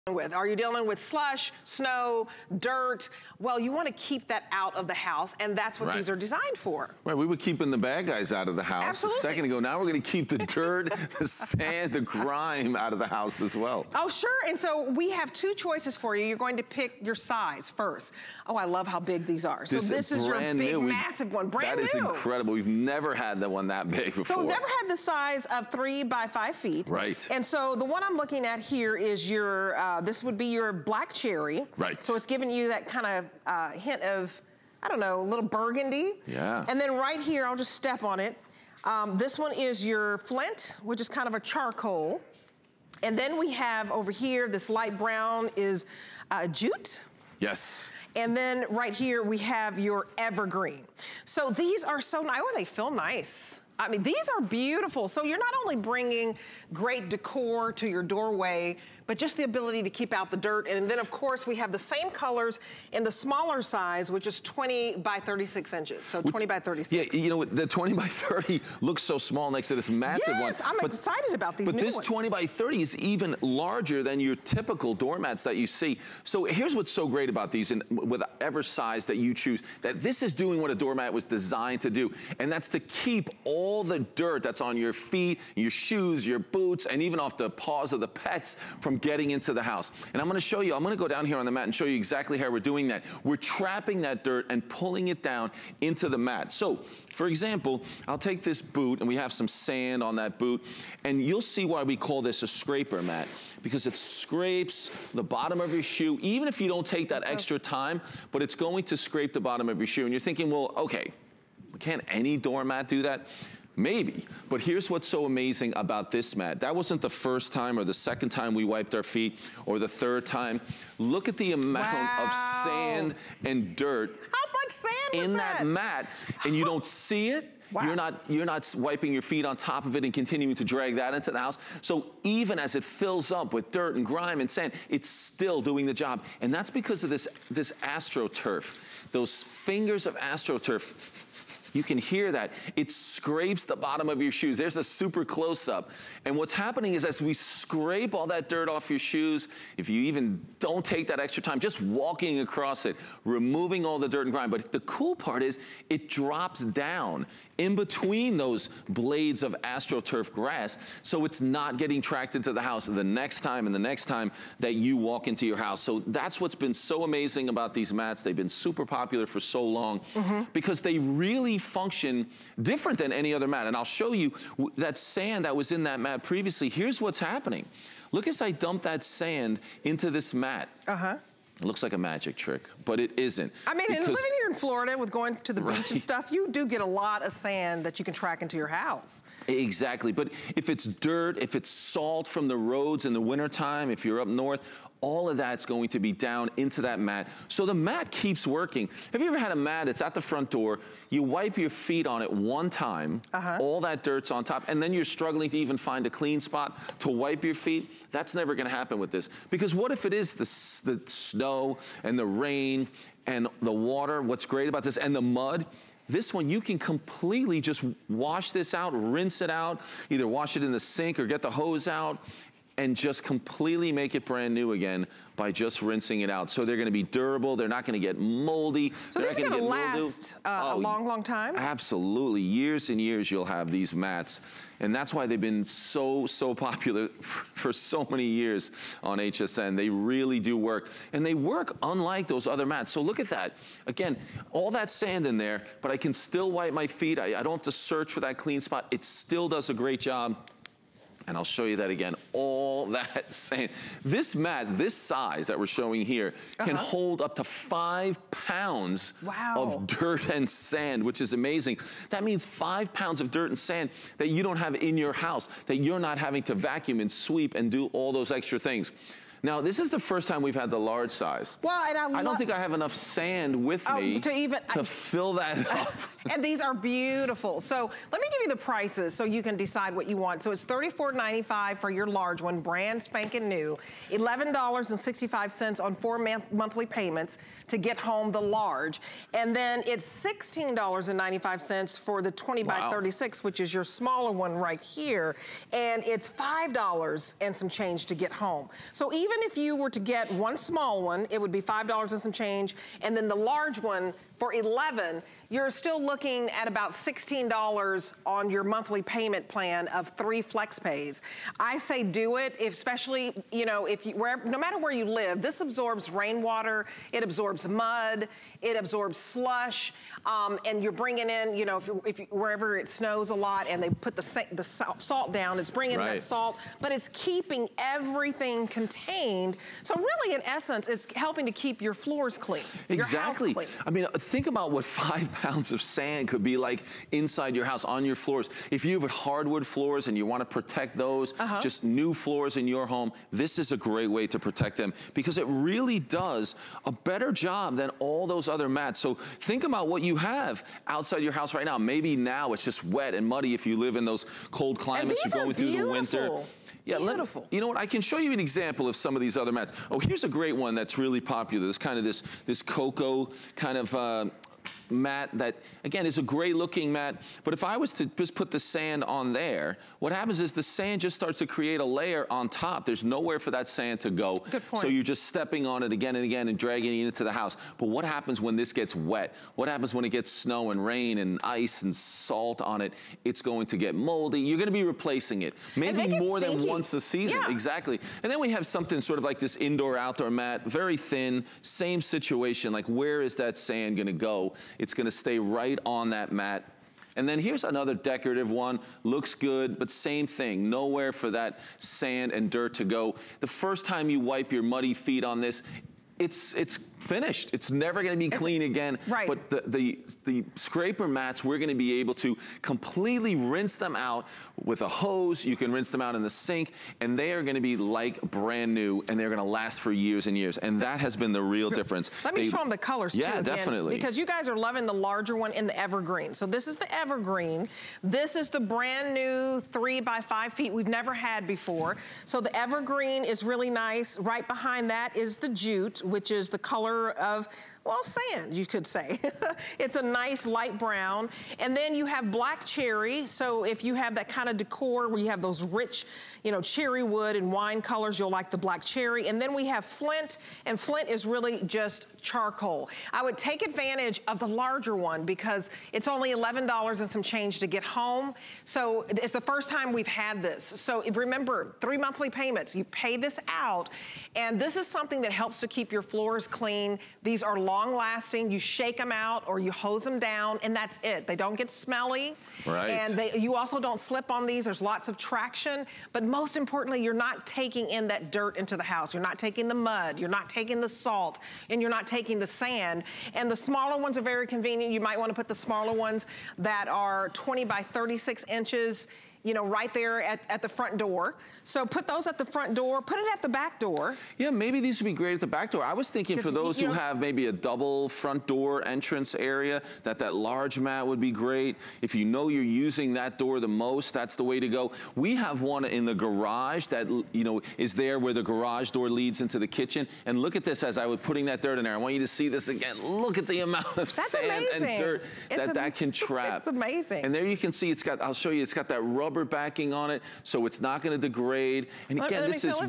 with? Are you dealing with slush, snow, dirt? Well, you want to keep that out of the house, and that's what these are designed for. Right, we were keeping the bad guys out of the house Absolutely. a second ago. Now we're going to keep the dirt, the sand, the grime out of the house as well. Oh, sure, and so we have two choices for you. You're going to pick your size first. Oh, I love how big these are. So this is your big, massive one, brand new. That is incredible. We've never had the one that big before. So we've never had the size of 3 by 5 feet. Right. And so the one I'm looking at here is your, this would be your black cherry. Right. So it's giving you that kind of hint of, I don't know, a little burgundy. Yeah. And then right here, I'll just step on it. This one is your flint, which is kind of a charcoal. And then we have over here, this light brown is jute. Yes. And then right here, we have your evergreen. So these are so nice. Oh, they feel nice. I mean, these are beautiful. So you're not only bringing great decor to your doorway, but just the ability to keep out the dirt. And then, of course, we have the same colors in the smaller size, which is 20 by 36 inches. So 20 by 36. Yeah, you know, the 20 by 30 looks so small next to this massive one. Yes, I'm excited about these new ones. But this 20 by 30 is even larger than your typical doormats that you see. So here's what's so great about these, and whatever size that you choose, that this is doing what a doormat was designed to do. And that's to keep all the dirt that's on your feet, your shoes, your boots, and even off the paws of the pets from getting into the house. And I'm gonna show you, I'm gonna go down here on the mat and show you exactly how we're doing that. We're trapping that dirt and pulling it down into the mat. So, for example, I'll take this boot, and we have some sand on that boot, and you'll see why we call this a scraper mat, because it scrapes the bottom of your shoe, even if you don't take that extra time, but it's going to scrape the bottom of your shoe. And you're thinking, well, okay, can't any doormat do that? Maybe, but here's what's so amazing about this mat. That wasn't the first time or the second time we wiped our feet or the third time. Look at the amount of sand and dirt How much sand in that mat, and you don't see it. Wow. You're not wiping your feet on top of it and continuing to drag that into the house. So even as it fills up with dirt and grime and sand, it's still doing the job. And that's because of this Astroturf. Those fingers of Astroturf. You can hear that. It scrapes the bottom of your shoes. There's a super close-up. And what's happening is as we scrape all that dirt off your shoes, if you even don't take that extra time, just walking across it, removing all the dirt and grime. But the cool part is it drops down in between those blades of Astroturf grass, so it's not getting tracked into the house the next time and the next time that you walk into your house. So that's what's been so amazing about these mats. They've been super popular for so long because they really function different than any other mat. And I'll show you that sand that was in that mat previously. Here's what's happening. Look as I dump that sand into this mat. It looks like a magic trick, but it isn't. I mean, and living here in Florida with going to the beach and stuff, you do get a lot of sand that you can track into your house. Exactly, but if it's dirt, if it's salt from the roads in the wintertime, if you're up north, all of that's going to be down into that mat. So the mat keeps working. Have you ever had a mat, it's at the front door, you wipe your feet on it one time, all that dirt's on top, and then you're struggling to even find a clean spot to wipe your feet? That's never gonna happen with this. Because what if it is the snow and the rain and the water? What's great about this, and the mud, this one, you can completely just wash this out, rinse it out, either wash it in the sink or get the hose out, and just completely make it brand new again by just rinsing it out. So they're gonna be durable, they're not gonna get moldy. So this is gonna last a long, long time? Absolutely, years and years you'll have these mats. And that's why they've been so popular for so many years on HSN. They really do work. And they work unlike those other mats. So look at that. Again, all that sand in there, but I can still wipe my feet. I don't have to search for that clean spot. It still does a great job. And I'll show you that again, all that sand. This mat, this size that we're showing here, can hold up to 5 pounds of dirt and sand, which is amazing. That means 5 pounds of dirt and sand that you don't have in your house, that you're not having to vacuum and sweep and do all those extra things. Now, this is the first time we've had the large size. Well, and I don't think I have enough sand with me to fill that up. And these are beautiful. So let me give you the prices so you can decide what you want. So it's $34.95 for your large one, brand spanking new. $11.65 on 4 monthly payments to get home the large. And then it's $16.95 for the 20 by 36, which is your smaller one right here. And it's $5 and some change to get home. So even even if you were to get one small one, it would be $5 and some change, and then the large one for $11, you're still looking at about $16 on your monthly payment plan of 3 flex pays. I say do it, especially, you know, no matter where you live, this absorbs rainwater, it absorbs mud, it absorbs slush, and you're bringing in, you know, wherever it snows a lot and they put the salt down, it's bringing that salt, but it's keeping everything contained. So really, in essence, it's helping to keep your floors clean, your house clean. I mean, think about what 5 pounds of sand could be like inside your house, on your floors. If you have hardwood floors and you want to protect those, just new floors in your home, this is a great way to protect them because it really does a better job than all those other mats. So think about what you have outside your house right now. Maybe now it's just wet and muddy if you live in those cold climates you're going through the winter. Yeah, beautiful. You know what? I can show you an example of some of these other mats. Oh, here's a great one that's really popular. This kind of this cocoa kind of mat that, again, is a great looking mat, but if I was to just put the sand on there, what happens is the sand just starts to create a layer on top. There's nowhere for that sand to go. Good point. So you're just stepping on it again and again and dragging it into the house. But what happens when this gets wet? What happens when it gets snow and rain and ice and salt on it? It's going to get moldy. You're going to be replacing it. Maybe more than once a season. Yeah. Exactly. And then we have something sort of like this indoor-outdoor mat, very thin, same situation. Like, where is that sand going to go? It's going to stay right on that mat. And then here's another decorative one. Looks good, but same thing. Nowhere for that sand and dirt to go. The first time you wipe your muddy feet on this, it's finished. It's never going to be clean again. Right. But the scraper mats, we're going to be able to completely rinse them out with a hose. You can rinse them out in the sink, and they are going to be like brand new, and they're going to last for years and years. And that has been the real difference. Let me show them the colors too. Yeah, definitely. Because you guys are loving the larger one in the evergreen. So this is the evergreen. This is the brand new 3 by 5 feet we've never had before. So the evergreen is really nice. Right behind that is the jute, which is the color of, well, sand, you could say. It's a nice light brown. And then you have black cherry. So if you have that kind of decor where you have those rich, you know, cherry wood and wine colors, you'll like the black cherry. And then we have flint, and flint is really just charcoal. I would take advantage of the larger one because it's only $11 and some change to get home. So it's the first time we've had this. So remember, 3 monthly payments. You pay this out, and this is something that helps to keep your floors clean. These are long lasting. You shake them out or you hose them down, and that's it. They don't get smelly. Right. And you also don't slip on these. There's lots of traction, but most importantly, you're not taking in that dirt into the house. You're not taking the mud. You're not taking the salt, and you're not taking the sand. And the smaller ones are very convenient. You might want to put the smaller ones that are 20 by 36 inches, you know, right there at the front door. So put those at the front door, put it at the back door. Yeah, maybe these would be great at the back door. I was thinking for those who have maybe a double front door entrance area, that large mat would be great. If you know you're using that door the most, that's the way to go. We have one in the garage that, you know, is there where the garage door leads into the kitchen. And look at this as I was putting that dirt in there. I want you to see this again. Look at the amount of sand and dirt that can trap. It's amazing. And there you can see it's got, I'll show you, it's got that rubber backing on it, so it's not going to degrade. And again, this is,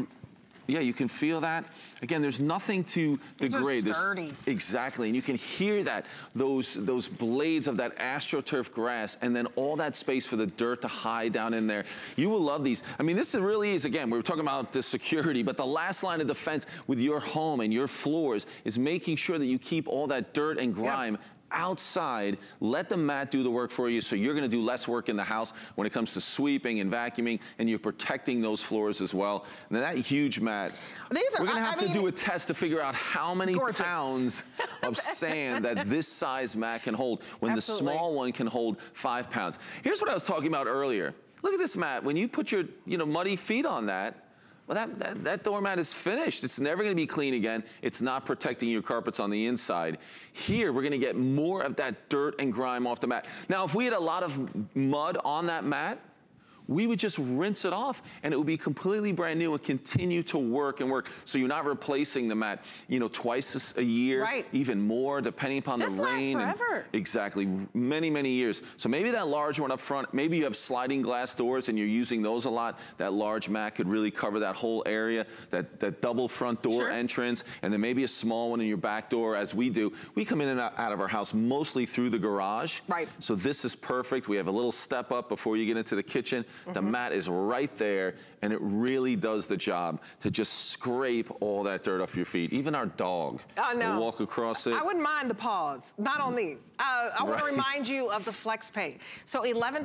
yeah, you can feel that. Again, there's nothing to degrade. These are sturdy. Exactly, and you can hear that, those blades of that Astroturf grass, and then all that space for the dirt to hide down in there. You will love these. I mean, this really is, again, we were talking about the security, but the last line of defense with your home and your floors is making sure that you keep all that dirt and grime outside. Let the mat do the work for you, so you're going to do less work in the house when it comes to sweeping and vacuuming, and you're protecting those floors as well. And then that huge mat, we're going to have to do a test to figure out how many pounds of sand that this size mat can hold when the small one can hold 5 pounds. Here's what I was talking about earlier. Look at this mat. When you put your muddy feet on that, well, that doormat is finished. It's never going to be clean again. It's not protecting your carpets on the inside. Here, we're going to get more of that dirt and grime off the mat. Now, if we had a lot of mud on that mat, we would just rinse it off and it would be completely brand new and continue to work and work. So you're not replacing the mat, you know, twice a year, right, even more, depending upon the rain. Lasts forever. Exactly, many, many years. So maybe that large one up front, maybe you have sliding glass doors and you're using those a lot. That large mat could really cover that whole area, that double front door entrance, and then maybe a small one in your back door, as we do. We come in and out of our house mostly through the garage. Right. So this is perfect. We have a little step up before you get into the kitchen. The mat is right there, and it really does the job to just scrape all that dirt off your feet. Even our dog will walk across it. I wouldn't mind the paws, not on these. I want to remind you of the flex pay. So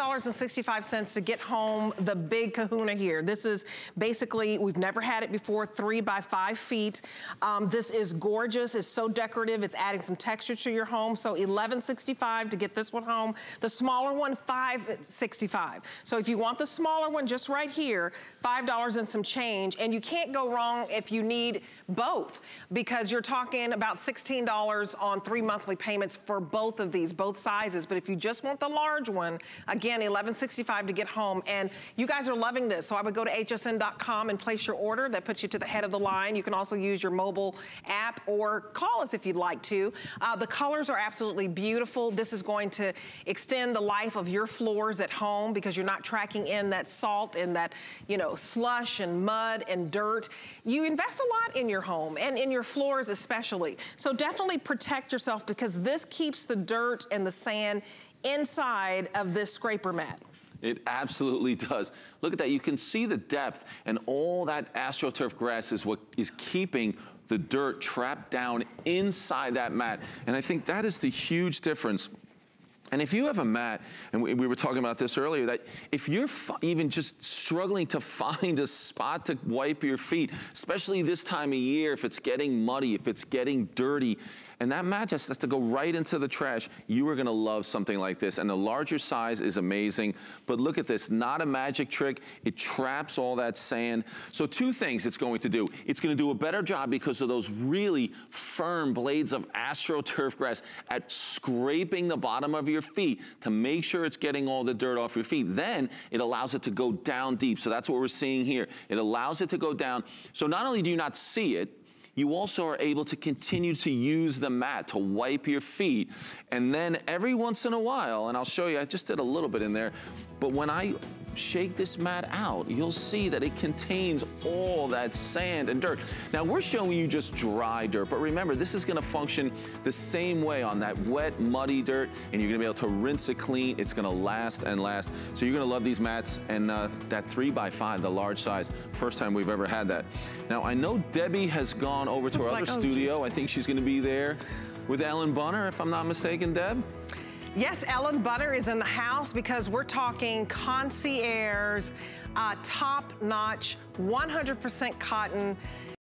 $11.65 to get home the big kahuna here. This is basically, we've never had it before, 3 by 5 feet. This is gorgeous. It's so decorative. It's adding some texture to your home. So $11.65 to get this one home. The smaller one, $5.65. So if you want the smaller one, just right here, $5 and some change. And you can't go wrong if you need both, because you're talking about $16 on 3 monthly payments for both of these, both sizes. But if you just want the large one, again, $11.65 to get home. And you guys are loving this. So I would go to hsn.com and place your order. That puts you to the head of the line. You can also use your mobile app or call us if you'd like to. The colors are absolutely beautiful. This is going to extend the life of your floors at home, because you're not tracking in that salt and that, you know, slush and mud and dirt. You invest a lot in your home and in your floors especially. So definitely protect yourself, because this keeps the dirt and the sand inside of this scraper mat. It absolutely does. Look at that. You can see the depth, and all that Astroturf grass is what is keeping the dirt trapped down inside that mat. And I think that is the huge difference. And if you have a mat, and we were talking about this earlier, that if you're even just struggling to find a spot to wipe your feet, especially this time of year, if it's getting muddy, if it's getting dirty, and that mat just has to go right into the trash, you are gonna love something like this. And the larger size is amazing, but look at this, not a magic trick. It traps all that sand. So 2 things it's going to do. It's gonna do a better job because of those really firm blades of Astroturf grass at scraping the bottom of your feet to make sure it's getting all the dirt off your feet. Then it allows it to go down deep. So that's what we're seeing here. It allows it to go down. So not only do you not see it, you also are able to continue to use the mat to wipe your feet. And then every once in a while, and I'll show you, I just did a little bit in there, but when I shake this mat out, you'll see that it contains all that sand and dirt. Now we're showing you just dry dirt, but remember, this is gonna function the same way on that wet, muddy dirt, and you're gonna be able to rinse it clean. It's gonna last and last. So you're gonna love these mats, and that 3 by 5, the large size, first time we've ever had that. Now I know Debbie has gone over to our other studio. I think she's gonna be there with Ellen Bunner, if I'm not mistaken, Deb? Yes, Ellen Bunner is in the house, because we're talking concierge, top-notch, 100% cotton.